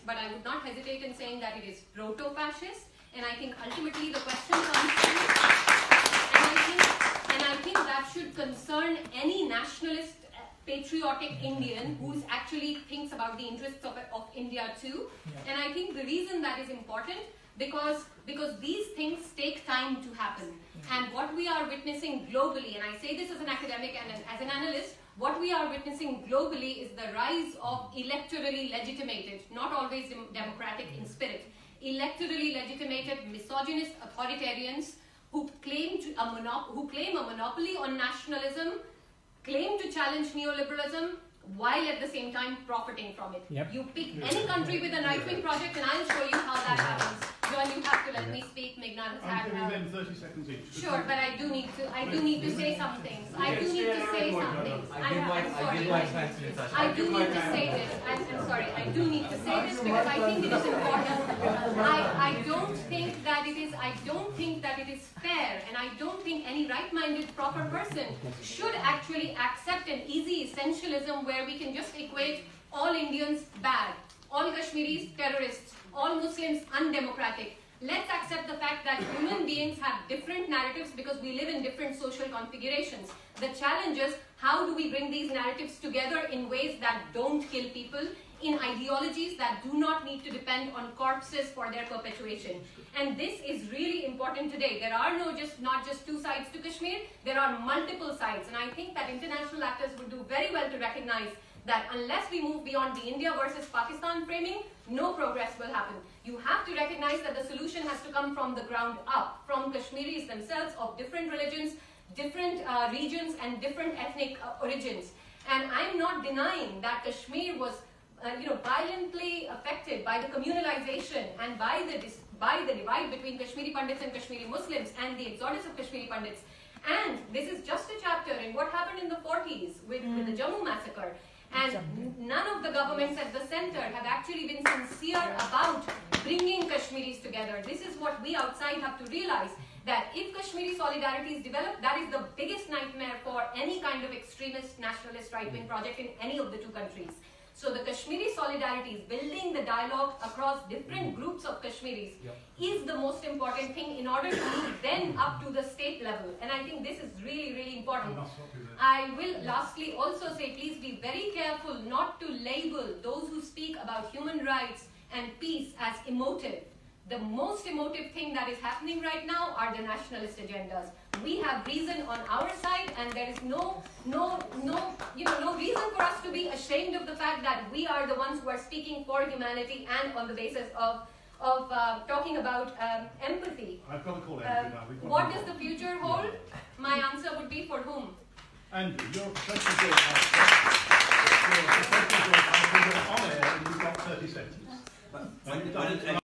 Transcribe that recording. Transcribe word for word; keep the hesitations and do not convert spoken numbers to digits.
but I would not hesitate in saying that it is proto-fascist. And I think ultimately the question comes to, and I think, and I think that should concern any nationalist, patriotic Indian who actually thinks about the interests of, of India too. Yeah. And I think the reason that is important, because, because these things take time to happen. Yeah. And what we are witnessing globally, and I say this as an academic and an, as an analyst, what we are witnessing globally is the rise of electorally legitimated, not always dem democratic in spirit, electorally legitimated misogynist authoritarians who claim, to a monop who claim a monopoly on nationalism, claim to challenge neoliberalism, while at the same time profiting from it. Yep. You pick any country with a right-wing project and I'll show you how that happens. John, you have to let me speak. Meghna has had I'm giving them thirty seconds each. Sure, but I do need to. I do need to say some things. I do need to say some things. I give my, I give my time to Nitasha. I do need to say this. I'm, I'm sorry. I do need to say this because I think it is important. I I don't think that it is. I don't think that it is fair, and I don't think any right-minded, proper person should actually accept an easy essentialism where we can just equate all Indians bad, all Kashmiris terrorists, all Muslims undemocratic. Let's accept the fact that human beings have different narratives because we live in different social configurations. The challenge is, how do we bring these narratives together in ways that don't kill people, in ideologies that do not need to depend on corpses for their perpetuation. And this is really important today. There are no just not just two sides to Kashmir, there are multiple sides. And I think that international actors would do very well to recognize that unless we move beyond the India versus Pakistan framing, no progress will happen. You have to recognize that the solution has to come from the ground up, from Kashmiris themselves of different religions, different uh, regions and different ethnic uh, origins. And I'm not denying that Kashmir was uh, you know, violently affected by the communalization and by the, by the divide between Kashmiri Pandits and Kashmiri Muslims and the exodus of Kashmiri Pandits. And this is just a chapter in what happened in the forties with, mm. with the Jammu massacre. And none of the governments at the center have actually been sincere about bringing Kashmiris together. This is what we outside have to realize, that if Kashmiri solidarity is developed, that is the biggest nightmare for any kind of extremist, nationalist, right-wing project in any of the two countries. So the Kashmiri solidarity is building the dialogue across different groups of Kashmiris yep. is the most important thing in order to move then up to the state level. And I think this is really, really important. I will lastly also say, please be very careful not to label those who speak about human rights and peace as emotive. The most emotive thing that is happening right now are the nationalist agendas. We have reason on our side, and there is no, no, no, you know, no reason for us to be ashamed of the fact that we are the ones who are speaking for humanity and on the basis of, of uh, talking about um, empathy. I've got to call it uh, now. What does the future hold? My answer would be for whom? And your professional on air, and you've got thirty seconds.